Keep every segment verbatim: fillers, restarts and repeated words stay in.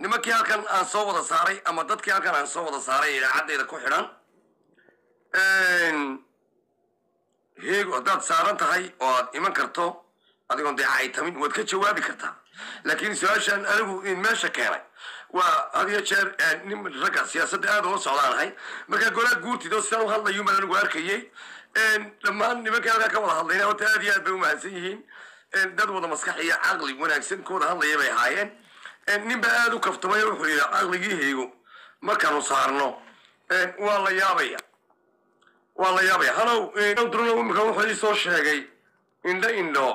nimankii halkan aan soo wada saaray ama dadkii halkan aan soo wada saaray idaacaddeeda ku xidhan heego haddaad saaran tahay oo aad iman karto adigoon dee caytamin waad ka jawaabi kartaa laakiin su-aashaan anigu in meesha keenay waa had iyo jeer nin ragga siyaasadda aad ula socdaanahay markaa golaa guurtidoo sidaan u hadlayu baan anigu arkayey dhammaan nimankii halkaa ka wada hadlayna horta aad iyo aad bay u mahadsan yihiin dad wada maskax iyo caqli wanaagsan ku wada hadlaya bay ahaayeen nin baa aad u kaftamay wuxuu yidhi caqligii heego markaanu saarno waa la yaabaya waa la yaabaya halow durno imika wuxuu ii soo sheegay indho indho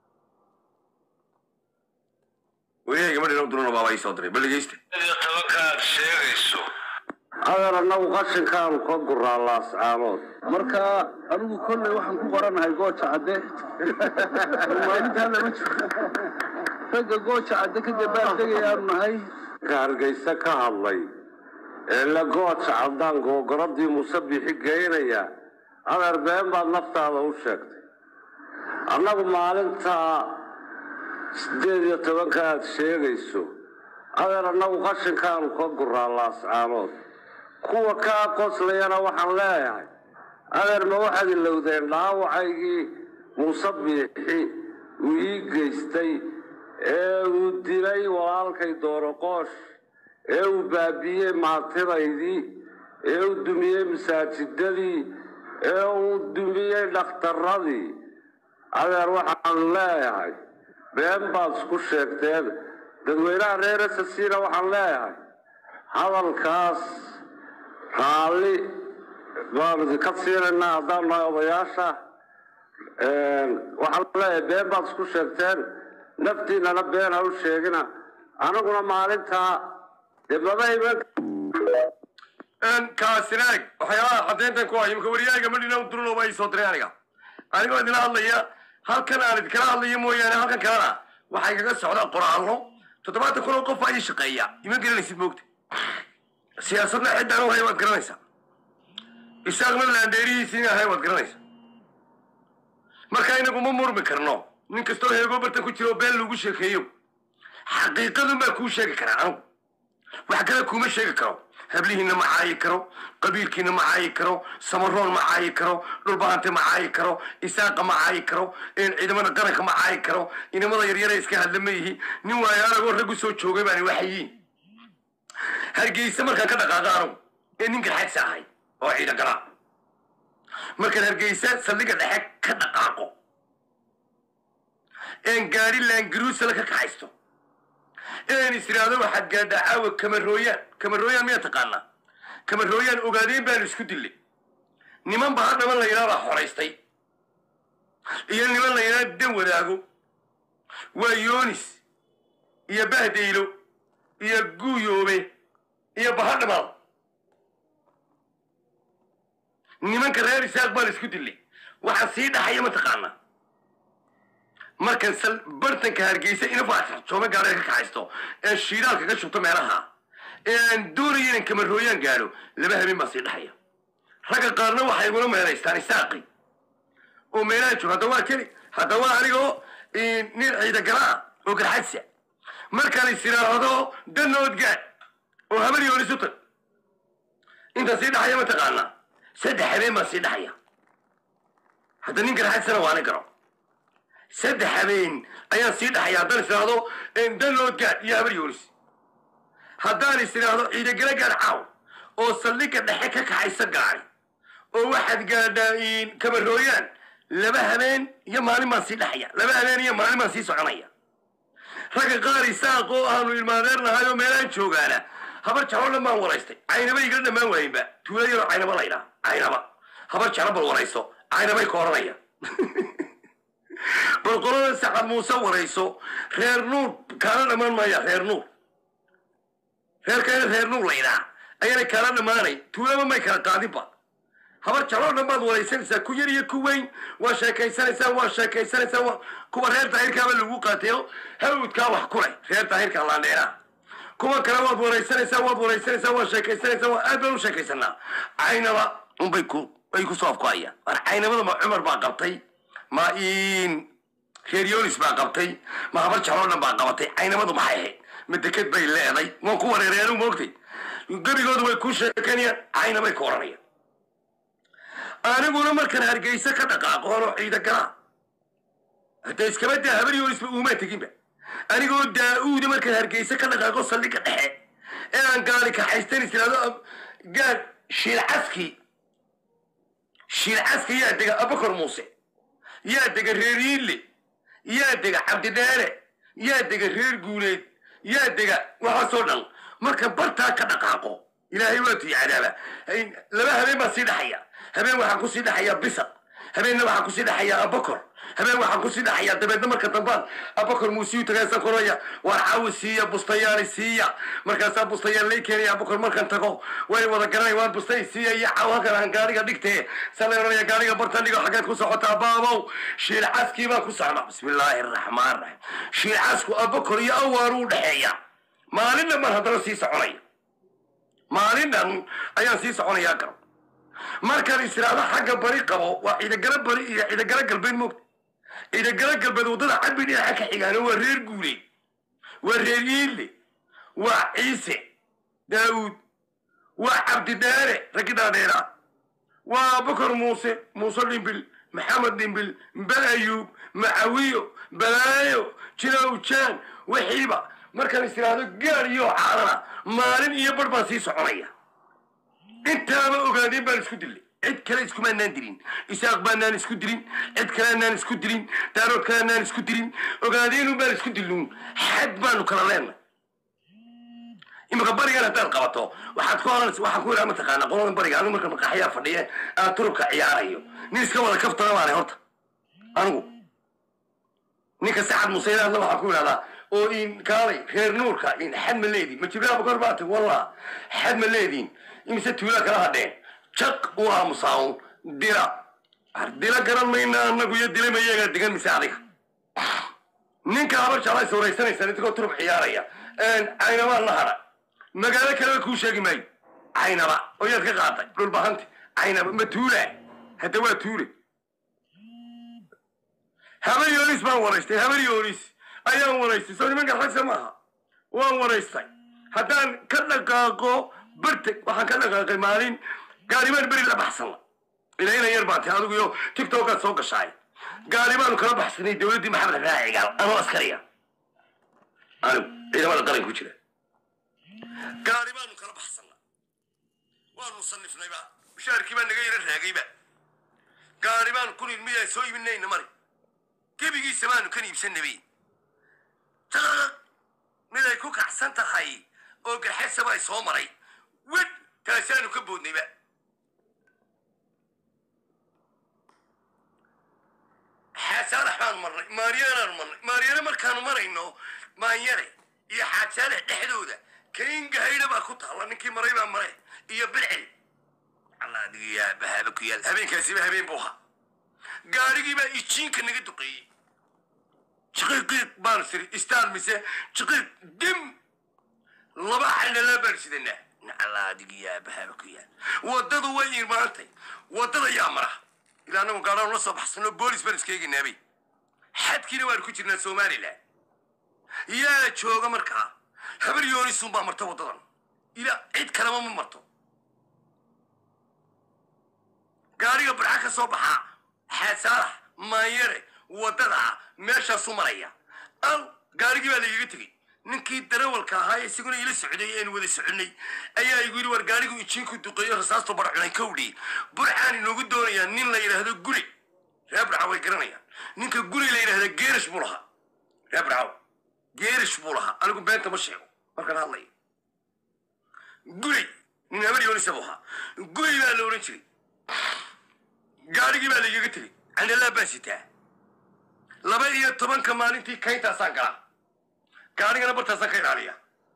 weliga gabadh inoo durno baaba ii soo diray bal dhegeysta iyo tobankaad sheegayso adeer annagu qashinkaanu ka guraa laascaanood marka anigu kolley waxaan ku qoranahay gooja cadde maalintaa lama jiro ragga gooja cadde ka gabaal degayaanu nahay ka hargeysa ka hadlay ee la gooja caddaan googoradii musabixi geynaya adeer been baad naftaada u sheegtay annagu maalintaa siddeed iyo tobanka aad sheegayso adeer annagu qashinkaanu ka guraa laascaanood kuwa kaa qoslayana waxaan leeyahay adeer ma waxaad ilowdeen dhaawacaygii musabixi uu ii geystay ee uu dilay walaalkay dooroqoosh ee uu baabiiyey maatidaydii ee uu dumiyey masaajidadii ee uu dumiyey dhakhtarradii adeer waxaan leeyahay been baad isku sheegteen dadweynaha reer esasiina waxaan leeyahay hadalkaas raalli baanu idinka siinaynaa haddaan nahay odayaasha waxaan leeyahay been baad isku sheegteen naftiinana been ha u sheegina aniguna maalintaa dee maba iman kaasinaag waxyaabaha caddeyntan ku hayo imka wariyaaga madhina u durunooba ii soo diray aniga anigoo idinla hadlaya halkan aan idinkala hadlayo mooyaane halkan kalena waxay kaga socdaa qoraallo toddobaatan kun oo qof baa ii shaqeeya ima garanaysid moogta siyaasadna ciddaan u hay waad garanaysaa isaaqna laandheerihiisiina ahay waad garanaysaa marka inagu ma murmi karno nin kastoo heegoo bartan ku jiro been lagu sheekeeyo xaqiiqadun baa kuu sheegi karaa anigu wax kale kuuma sheegi karo hablihiina ma caayi karo qabiilkiina ma caayi karo samaroon ma caayi karo dhulbahante ma caayi karo isaaqa ma caayi karo ciidamada qaranka ma caayi karo inamada yaryara iska hadla ma yihi nin waayo anagoo raggu soo joogay baani waxayiin hargeysa markaan ka dhaqaaqa anigu ee ninkan xagsa ahay oo ciida galaa markaan hargeysa saldhiga dhexe ka dhaqaaqo een gaari laangaruusala ka kaxaysto een is iraado waxaad gaadhaa caawa kamarooyaan kamarooyaan miyaa taqaanaa kamarooyaan ogaadeen baanu isku dillay niman bahar dhaban la yidhaha baa xoraystay iyo niman la yidhaha dan wadaago waa yoonis iyo bahdaylo iyo guuyoobe iyo bahar dhabaal nimanka reer isaaq baan isku dillay waxaa sii dhaxaya mataqaanaa markan bartanka hargeysa ina faatixjoome gaadhay ka kaxaysto ee shiidaalka ka shubto meelaha ee aan doonaya inan kamarooyaan gaadho laba habeen baa sii dhaxaya ragga qaarna waxay igula meelaystaan isaaqi oo meelaha joogo hadda waa keli hadda waa anigoo nin ciida galaa oo garxadsa markaan is iraahdo danood gaadh oo habar yoonis u tag intaa sii dhaxaya mataqaanaa saddex habeen baa sii dhaxaya hadda nin garxadsana waa nin garo saddex habeen ayaan sii dhaxaya haddaan is idhaahdo danood gaadh iyo habar yoonis haddaan is idhaahdo ciidagala gaadh caaw oo saldhiga dhexe ka kaxaysa gaadhay oo waxaad gaadhaa kamarooyaan laba habeen iyo maalin baan sii dhaxaya laba habeen iyo maalin baan sii soconaya ragga qaar isaaq oo aanu ilmaadeer nahay oo meelaan joogaana habar jaro dhan baan waraystay caynaba igala dhammaan waayinba tuula yaroo caynaba la ydhaha caynaba habar jaro bal warayso caynabay ka oranaya bal qolada sacad muuse warayso reer nuur kaala dhammaan maaya reer nuur reerkayna reer nuur la ydhaha ayana kaala dhammaanay tuulaba may kala qaadinba habar jaroo dhan baad waraysanaysaa ku yar iyo ku weyn waa sheekaysanaysaa waa sheekaysanaysaa kuwa reer daahirkaaba lagu qaateyo hawdkaa wax ku leh reer daahirka laandheeraa kuwa kale waad waraysanaysaa waad waraysanaysaa waa sheekaysanaysaa waa aad baan u sheekaysanaa caynaba unbay ku ay ku soo afkuhayaan war caynabada ma cumar baa qabtay ma in reer yoonis baa qabtay ma habar jaroo dhan baa qabatay caynabadu maxay ahayd مدكت بي لهدي ما كو وريرينو موقتي قبيغود way ku sheekanayaan ayna bay ku oranayaan aniguna markan hargeysa ka dhaqaaqo ciida gala hada iskaba daa habar yoonis uma taginba anigoo daa'uud markan hargeysa ka dhaqaaqo saldhiga dhexe ee aan gaari ka haysteen isiraado gaar shil aski shil aski yaa diga abakar muuse yaa diga reeriile yaa diga cabdi dheere yaa diga reer guuleed yaa diga waxa soo dhan marka barta ka dhaqaaqo ilaahay waa tii cadaaba laba habeen ba si dhaxaya habeen waxa ku si dhaxaya bisa habeen waxa ku si dhaxaya abakar habeen waxa ku si dhaxaya dabeedna marka dambaan abakar muusiyo tagaysan koraya war caawisiya bustayaari siiya markaas bustayaar lay keenay abakar markan tago way wada garanay waan bustay siiya ya caawagan aan gaariga dhigtay saleeranaya gaariga barta dhigo xageed ku socotaa baabow shiil caski baa ku socda bismillaahir rahmaanir rahiim shiil casku abakar iyo awaaru dhaxaya maalin mar hadana sii soconay maalin ayaan sii soconaya garo marka israada xagga bari qabo waa ida gala bari iyo ida gala galbeed moog ida gala galbeed wadada cabbi ee ka xigaan waa reer guuley waa reer yiile waa ciise daawud waa cabdi daare ragida dheera waa bakar muuse muuse dimbil maxamed dimbil baayub maawiyo balaayo jilaaw jaan waxiiba markan israado gaar iyo caarana maalin iyo barbaan sii soconaya intaaba ogaadeen baan isku dilay cid kale isku maanaan dirin isaaq baanaan isku dirin cid kale aanaan isku dirin daarood kale aanaan isku dirin ogaadeenu baan isku diluun xad baanu kala leenay imaka barigan haddaad qabato waxaad ku oranaysa waxaan ku idhaa mataqaana qolada bariga anigu marka maqaxyaa fadhiye aad turubka ciyaarayo nin iska wada kaftana baanay horta anigu ninka sacad musaylaadna waxaan ku idhahdaa oo in kaalay reer nuurka in xad ma leedin ma jiraa bakar baatay wallah xad ma leedin imse tuula kala hadheen jaq waa musaaw dira dira garan mayna anagu iyo dilay mayaga digan mise adiga ninka habar jaalay sooraysanaysa inta turub ciyaaraya een aynaba la hara magaalo kale ku sheegi may aynaba oo yaad ka qaaday dhul bahanti aynaba ma tuula hada waa tuule habar yoonis baan waraystay habar yoonis ayaan waraystay soo nimanka xagsa maaha waan waraystay haddaan ka dhaqaaqo barteg waxaan ka dhaqaaqay maalin gaarimaan beri la baxsana ilaa ina yar baatay adigu iyo tiktokaad soo gashaay gaari baanu kala baxsanay dowladdii maxamed raacigaal anoo askariya anigu ciidamada qaran ku jira gaari baanu kala baxsana waanu sanifnayba mushaarkii baa naga yara raagayba gaari baanu kun ilmiyaa soo iibinayna mari gebigiisa baanu kan iibsanabay mid ay ku kacsan tahay oo garxasaba ay soo maray wad taasaanu ka boodnayba xaasaan axmaan marnay maaryaanaan marnay maaryaane markaanu marayno maanyare iyo xaajaale dhexdooda kain gahayna baa ku taalla ninkii maray baa maray iyo bilcil allah digiyaa bahaaba ku yaal habeenkaasiba habeen buu ahaa gaarigii baa ijiinka naga duqeeyey شقيق بارسري استار مسه شقيق دم لبا حنا لا برسدنا على دقيقة بهاكيا وددو وين مانتي ودد يا مرة إلى أنهم قالوا نصب حسنا بوليس برسكيج النبي حد كنا واركو جرنا سومالي لا يا شو مركا خبر يوني سومبا مرتو وددن إلى عيد كلام من مرتو قاري برعك صباحا حسارة ما يري wadada meesha Soomaaliya aw gaarigi baa laga tagay ninkii darawalka ahaa isaguna ila socday in wada soconay ayaa igu yiri war gaarigu injiinku duqeeyo rasaasto barcunay kawdhi burcaan inoogu doonaya nin la yiraahdo guri reebraw way garanaya ninka guri la yiraahdo geerish bulaha reebraw geerish bulaha anigu beenta ma sheego markaan hadlay guri nin abari yooni sabuha guri baa la oran jiray gaarigi baa laga tagay ana la baasitaa laba iyo tobanka maalintii kayntaasaan galaa gaarigana bartaasaan ka ilaaliya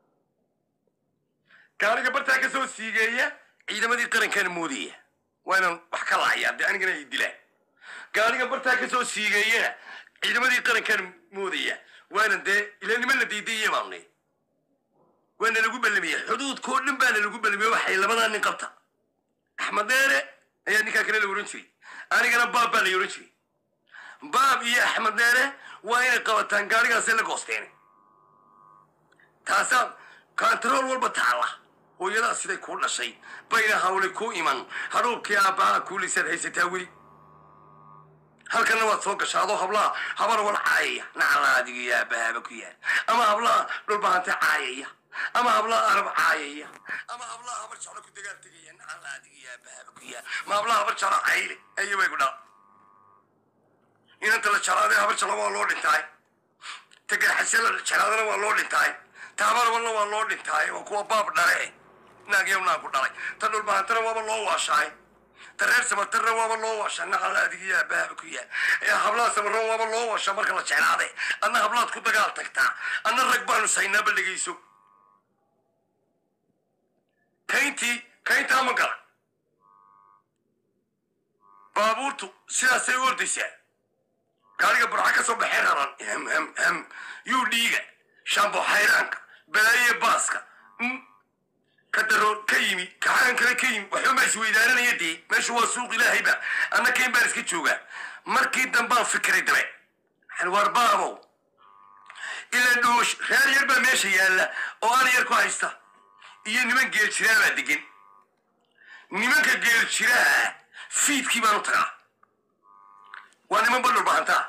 gaariga bartaa ka soo siigeeya ciidamadii qarankan moodaya waa inaan wax ka laaya dee anigana i dilaa gaariga bartaa ka soo siigeeyana ciidamadii qarankan moodaya waana dee ilaa niman la diidayay baanay waana lagu ballamiyay xuduudkoo dhan baana lagu ballamiyay waxay labadaa nin qabta axmed deere ayaa ninkaa kale la oran jiray anigana baab baa la oran jiray باب يا أحمد ناره وين قوتان قاري قاسين لقوستين تاسا كنترول والبتعلة ويلا سيدي كل شيء بين هؤلاء كو إيمان هروب كي أبا كل سر هي ستاوي هل كان وقت فوق شادو هبلا هبر ولا عاية نعلا دي يا بابك يا أما هبلا لو بانت عاية أما هبلا أرب عاية أما هبلا هبر شعلك تقال تقيا نعلا دي يا بابك يا ما هبلا هبر شعل عايلة أيوة يقولنا إن أنت الشعل هذا هبر شعل والله انتهى تقل حسين الشعل هذا والله انتهى تابر والله والله انتهى وكوا باب داري ناقيم ناقول داري تنول بانت وابا الله واشاي ترى سمتر وابا الله واشان نعلا دي يا بابك يا يا هبلا سمر وابا الله واشان مركل الشعل هذا أنا هبلات كنت قال تكتا أنا الركبان سينا باللقيسو كينتي كينتا مقال بابورتو سياسي وردسي قال لي برعاك صوب حيران هم هم هم يوليغا شامبو حيرانك بلاي باسكا كدرون كيمي كحان كلا كيم وحوما يسوي دارنا يدي ماشي هو سوق إلهي بقى أنا كيم بارس كتشوغا مركي دنبان فكري دري حلوار بابو إلا دوش خير يربا ماشي يالا وأنا يركو عيستا إيا نمان قيل شراء بعدقين نمان كقيل شراء فيد كيما نطغى وانا من بلو بانتا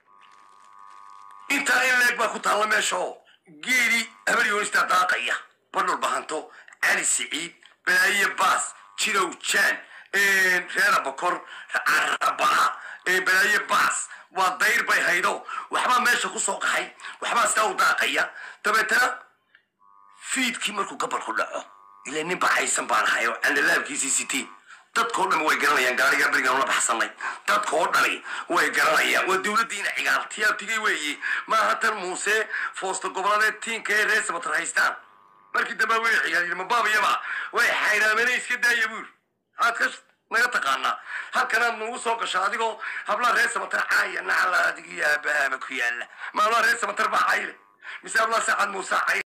انتا إلا لك باكو تالا ماشو قيلي أمر يونستا داقيا بلو بانتو علي سعيد بلاي باس تشيرو تشان ريرا بكر عربا بلاي باس والدير باي هيدو وحبا ماشا كو سوقحي وحبا ساو داقيا تبتنا فيد كي مركو قبل كلها إلا نبا حيسان بان حيو عند اللاب كي سي سي تي dadkoo dhan way garanayaan gaariga barigan la baxsanay dadkoo dhani way garanayaan waa dawladdiina cigaartiyaa tigay weeye maaha tan muuse foosta goboleed tiinka ee reer samatar haystaan markii dambe way cigaariyeen ma baabayaba way xayraameen iska daaya buur aad ka naga taqaanaa halkanaad nagu soo gasho adigoo habla reer samatar caaya nacala adiga yaa baaba ku yaala ma habla reer samatar baa cayle mise habla saacad muuse cayle